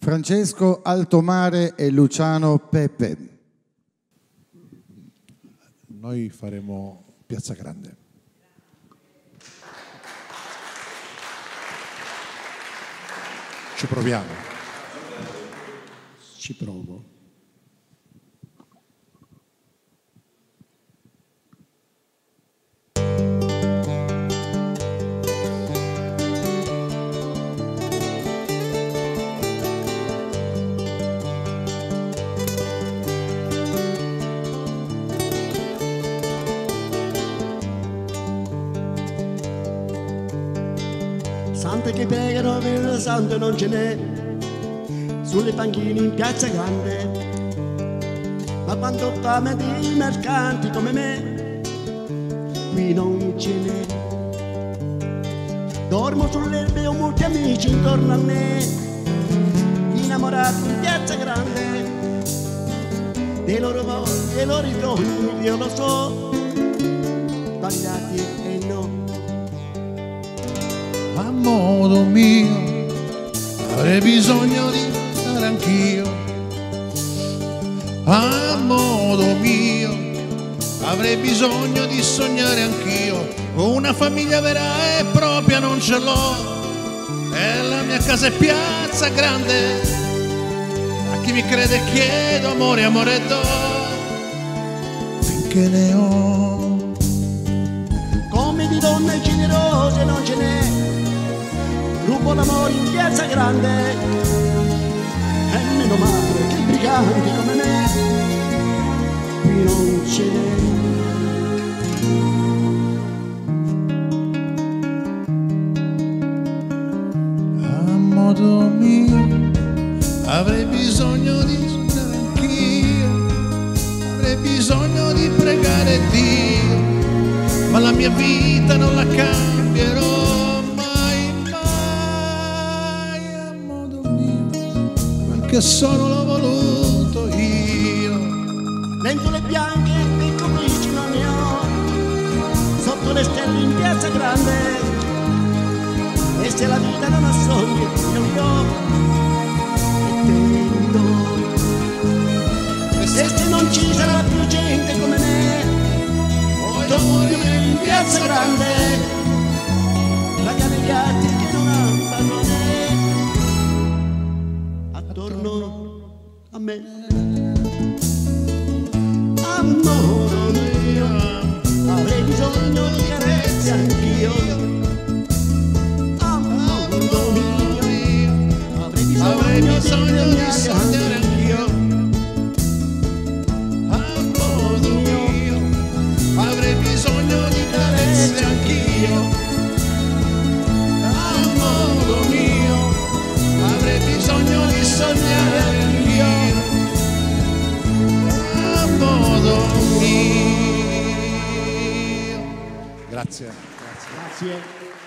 Francesco Altomare e Luciano Pepe. Noi faremo Piazza Grande. Ci proviamo. Ci provo. Sante che pregano per il santo non ce n'è, sulle panchine in Piazza Grande. Ma quando fame di mercanti come me, qui non ce n'è. Dormo sull'erbe, ho molti amici intorno a me, innamorati in Piazza Grande. Dei loro voglie, dei loro sogni, io lo so, sbagliati e no. A modo mio avrei bisogno di stare anch'io. A modo mio avrei bisogno di sognare anch'io. Una famiglia vera e propria non ce l'ho, e la mia casa è Piazza Grande. A chi mi crede chiedo amore, amore do, finché ne ho. Come di donne generose non ce n'è, rubo l'amore in Piazza Grande. E meno male che briganti come me qui non ce n'è. A modo mio avrei bisogno di stare anch'io, avrei bisogno di pregare Dio, ma la mia vita non la cambierò mai, mai. A modo mio, quel che sono l'ho voluto io. Lenzuole bianche e cornici non ne ho, sotto le stelle in Piazza Grande. E se la vita non ha sogni, io li do e te li do. E se non ci sarà più gente come me, torno in Piazza Grande, ragazzi che non amano me attorno a me. Amore mio, avrei bisogno di carezze anch'io. Amore mio, avrei bisogno di sognare anch'io. Amore mio, avrei bisogno di carezze anch'io. A modo mio avrei bisogno di sognare anch'io. A modo mio. Grazie. Grazie.